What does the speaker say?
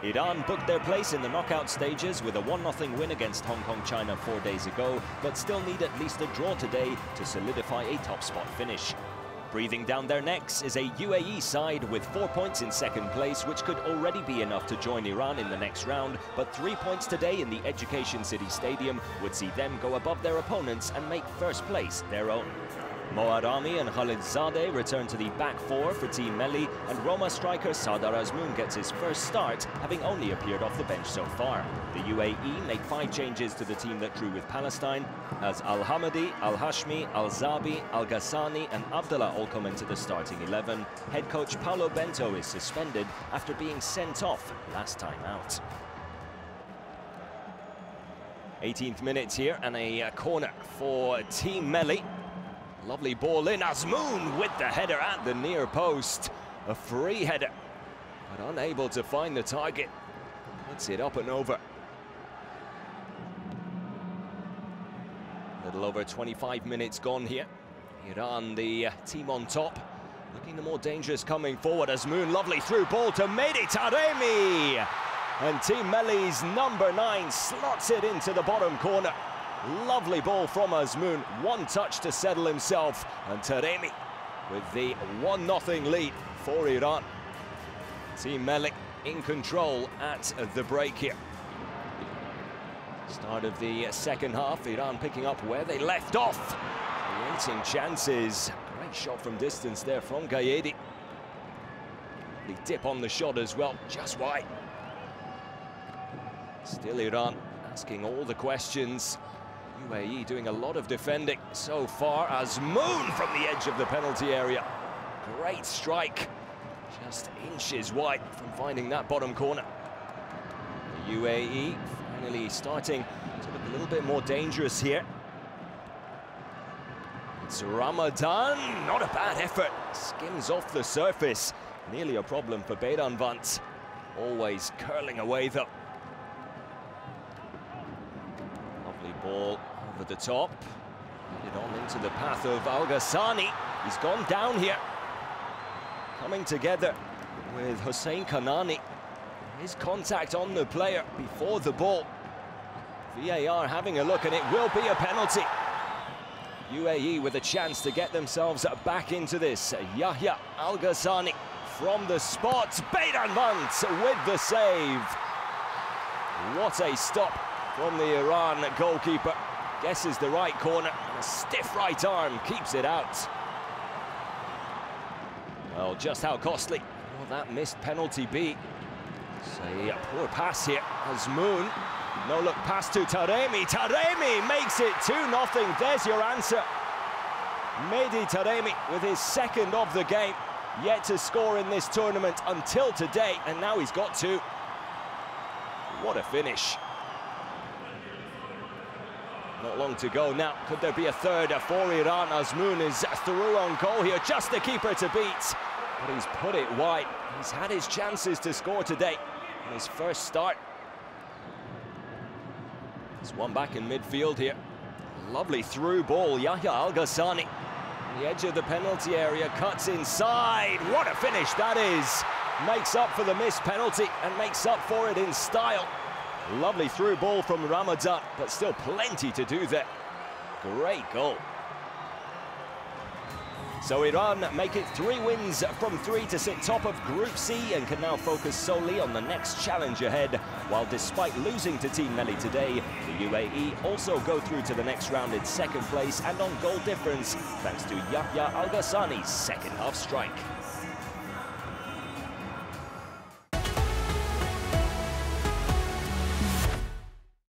Iran booked their place in the knockout stages with a 1-0 win against Hong Kong China 4 days ago, but still need at least a draw today to solidify a top spot finish. Breathing down their necks is a UAE side with 4 points in second place, which could already be enough to join Iran in the next round, but 3 points today in the Education City Stadium would see them go above their opponents and make first place their own. Moarami and Khalilzadeh return to the back four for Team Melli, and Roma striker Sardar Azmoun gets his first start, having only appeared off the bench so far. The UAE make 5 changes to the team that drew with Palestine, as Al-Hamadi, Al-Hashmi, Al-Zabi, Al-Ghassani and Abdullah all come into the starting 11. Head coach Paulo Bento is suspended after being sent off last time out. 18th minute here, and a corner for Team Melli. Lovely ball in, Azmoun with the header at the near post. A free header, but unable to find the target. Puts it up and over. A little over 25 minutes gone here. Iran, the team on top, looking the more dangerous coming forward. Azmoun, lovely through ball to Mehdi Taremi. And Team Melli's number 9 slots it into the bottom corner. Lovely ball from Azmoun, 1 touch to settle himself, and Taremi with the 1-0 lead for Iran. Team Melli in control at the break here. Start of the second half, Iran picking up where they left off, creating chances. Great shot from distance there from Gaedi. The dip on the shot as well, just wide. Still Iran asking all the questions. UAE doing a lot of defending so far. Azmoun from the edge of the penalty area. Great strike, just inches wide from finding that bottom corner. The UAE finally starting to look a little bit more dangerous here. It's Ramadan, not a bad effort, skims off the surface. Nearly a problem for Beiranvand, always curling away though. Lovely ball over the top, headed on into the path of Al-Ghassani. He's gone down here, coming together with Hossein Kanani. His contact on the player before the ball. VAR having a look, and it will be a penalty. UAE with a chance to get themselves back into this. Yahya Al-Ghassani from the spot. Beiranvand with the save. What a stop from the Iran goalkeeper. Guesses the right corner, and a stiff right arm keeps it out. Well, just how costly will that missed penalty be? Say a poor pass here. Azmoun, no look pass to Taremi. Taremi makes it 2-0. There's your answer. Mehdi Taremi with his second of the game. Yet to score in this tournament until today, and now he's got 2. What a finish. Not long to go now. Could there be a third for Iran? Azmoun is through on goal here, just the keeper to beat. But he's put it wide. He's had his chances to score today in his first start. There's one back in midfield here. Lovely through ball, Yahya Al-Ghassani. The edge of the penalty area, cuts inside. What a finish that is. Makes up for the missed penalty and makes up for it in style. Lovely through ball from Ramadan, but still plenty to do there. Great goal. So Iran make it 3 wins from 3 to sit top of Group C and can now focus solely on the next challenge ahead. While despite losing to Team Melli today, the UAE also go through to the next round in second place and on goal difference, thanks to Yahya Al-Ghassani's second half strike.